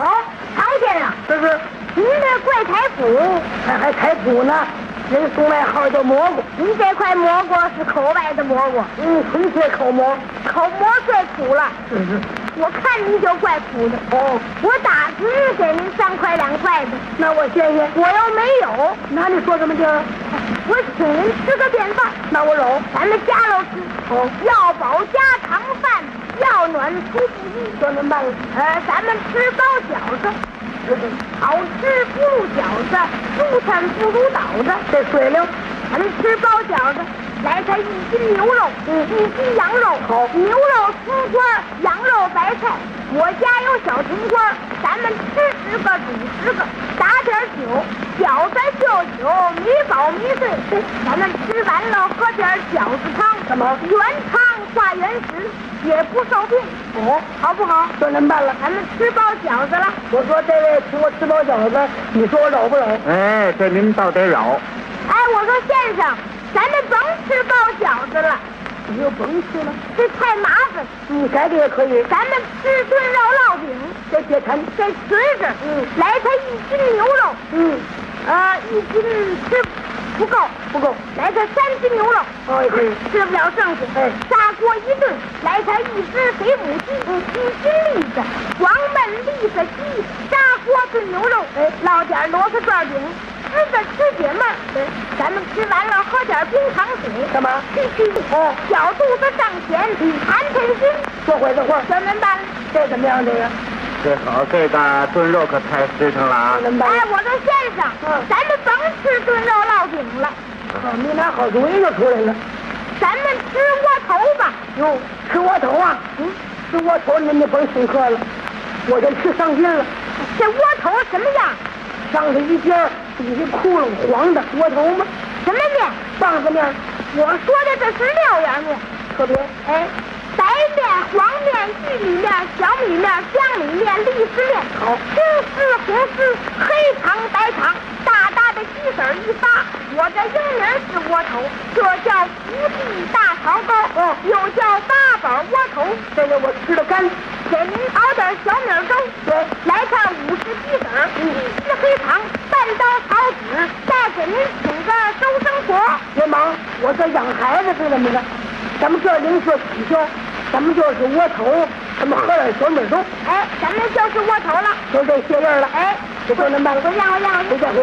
哦，常先生， 这是您这怪太苦， 还太苦呢。人送外号叫蘑菇。 您这块蘑菇是口外的蘑菇， 纯粹口蘑， 口蘑最苦了。我看您就怪苦的。 哦， 我打值给您3块2块的， 那我谢谢。 我又没有， 那你说什么劲儿？ 我请您吃个便饭。 那我有， 咱们家喽吃。 哦， 要饱家常饭，要暖出不饥。 说您办了。 咱们吃包饺子。好吃不如饺子，素餐不如倒子。 这水灵， 咱们吃包饺子，来它1斤牛肉，1斤羊肉。 好， 牛肉葱花，羊肉白菜。我家有小葱花，咱们吃10个煮10个，打点酒，饺子就酒，米饱米碎。咱们吃完了喝点饺子汤， 什么原汤化原食，也不受病。 哦， 好不好？ 说您办了。 咱们吃包饺子了。 我说这位请我吃包饺子，你说我饶不饶？ 哎，这您倒得饶。 哎，我说先生，咱们甭吃包饺子了。 你又甭吃了， 这太麻烦。 你改的也可以。 咱们吃顿肉烙饼， 这别馋， 这瓷实。来它1斤牛肉。1斤吃不够，来它3斤牛肉。 哦，也可以。 吃不了剩下。砂锅一炖，来它1只肥母鸡，1斤栗子，黄焖栗子鸡，砂锅炖牛肉。烙点螺丝转饼。吃着吃解闷儿，咱们吃完了喝点冰糖水， 干嘛？ 去小肚子上前，谈心。 说会的话， 说您办， 这怎么样？这个， 这好，这个炖肉可太实诚了啊！ 哎，我说先生，咱们甭吃炖肉烙饼了。 你拿好主意就出来了。 咱们吃窝头吧。 哟，吃窝头啊？吃窝头您就甭请客了，我就吃上劲了。 这窝头什么样？ 上头一尖儿，底下窟窿，黄的窝头吗？ 什么面？ 棒子面。 我说的这是6样面， 特别。 白面、黄面、玉米面、小米面、江米面、栗丝面。 好， 青丝、红丝、黑肠、白肠，大大的鸡子一发。我这英名是窝头，这叫福地大炒糕，又叫8宝窝头。 这个我吃的干。 给您熬点小米粥，来看50鸡子，1只黑肠，半刀草籽，再给您请个收生婆。 别忙，我这养孩子是怎么着？咱们这零舍起销，咱们就是窝头，咱们喝点小米粥。 咱们就是窝头了， 就这些样了。这就能办了。 回见。 回见。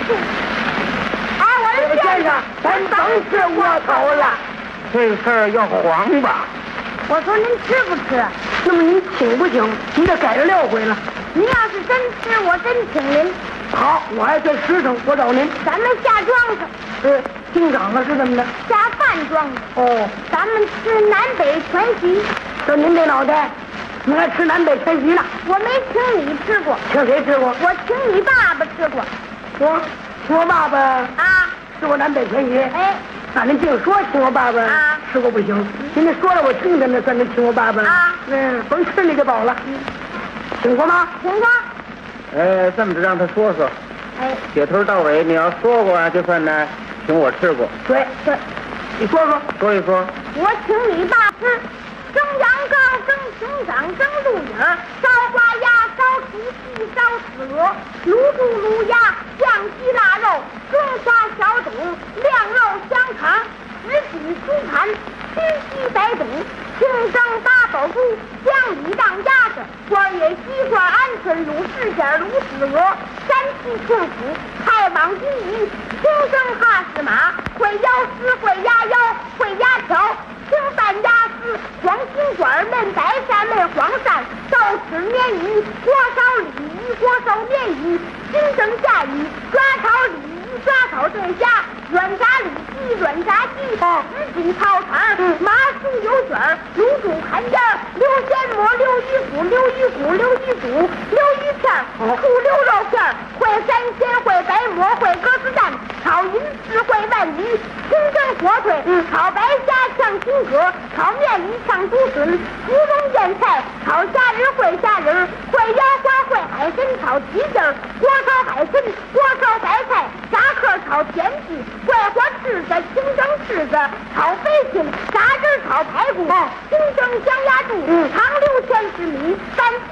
我说先生，咱甭吃窝头了， 这事儿要黄吧？ 我说您吃不吃？ 那么您请不请？您这改着6回了。 您要是真吃，我真请您。 好，我还算实诚，我找您。 咱们下庄子。 厅长了是怎么的？ 下饭庄子。咱们吃南北全席。 就您这脑袋，您还吃南北全席呢？ 我没请你吃过。 请谁吃过？ 我请你爸爸吃过。 请我爸爸吃过南北全席。那您净说请我爸爸吃过不行，您这说了我听着，那算您请我爸爸了。甭吃你就饱了。请过吗？ 请过。 这么着让他说说。解头到尾，你要说过就算呢，请我吃过。 对，你说一说。 我请你爸吃蒸羊羔、蒸熊掌、蒸鹿眼、烧花鸭、烧雏鸡、烧死鹅、卤猪、卤鸭、酱鸡腊肉、中华小肚、晾肉香肠、石鸡猪盘、熏鸡白肚、清蒸8宝猪、江里当鸭子、官野鸡冠、鹌鹑、卤柿馅、卤子鹅、山西兔脯、太网金鱼、清蒸哈士马、烩腰丝、烩鸭腰、烩鸭条、清拌鸭丝、黄金卷、焖白鳝、焖黄鳝、豆豉鲶鱼、锅烧鲤鱼、锅烧鲶鱼、清蒸甲鱼、抓炒鲤鱼、抓炒对虾、软炸里脊、软炸鸡、什锦套肠、麻酥油卷、卤煮坎肩、溜鲜蘑、溜鱼骨、溜鱼骨、溜鱼肚、溜鱼片、醋溜肉片、烩三鲜、烩白馍、烩鸽子蛋、炒银丝、烩鳗鱼、清蒸火腿、炒白虾、炝青蛤、炒面鱼、炝竹笋、芙蓉腌菜、炒虾仁、烩虾仁、烩腰花、烩海参、炒蹄筋、锅烧海参、锅烧白菜、炸壳炒田鸡、怪火柿子、清蒸柿子、炒飞禽、炸汁炒排骨、清蒸香鸭肚、长溜千丝米、拌鸡丝、拌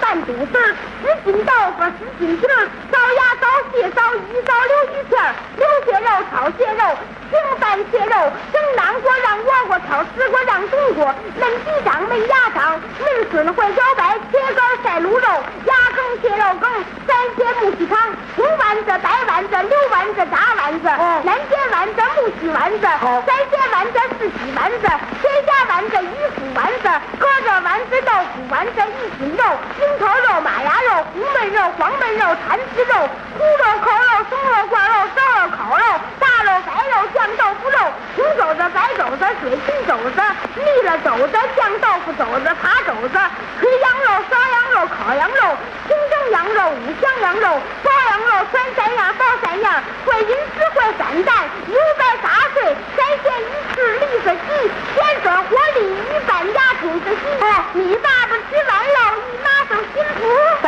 烂肚丝儿，10斤豆腐10斤皮儿，烧鸭烧蟹烧鱼烧溜鱼片儿，溜蟹肉炒蟹肉，清拌蟹肉，蒸南瓜让倭瓜炒丝瓜让冬瓜，焖鸡掌焖鸭掌，焖笋烩茭白，切肝晒卤肉，鸭羹蟹肉羹，三鲜木须汤，红丸子白丸子溜丸子炸丸子，南煎丸子木须丸子，三鲜丸子四喜丸子，鲜虾丸子鱼腐丸子，疙瘩丸子豆腐丸子一品肉，樱头肉马牙肉红焖肉黄焖肉蚕丝肉，猪肉扣肉松肉挂肉烧肉烤肉大肉白肉酱豆腐肉，红肘子白肘子水青肘子蜜了肘子酱豆腐肘子扒肘子，炊羊肉烧羊肉烤羊肉清蒸羊肉五香羊肉包羊肉穿3样包3样，烩银丝烩散蛋油白杂碎三鲜鱼翅栗子鸡鲜笋活鲤鱼板鸭筒子鸡，你爸爸吃完了，你妈手辛苦。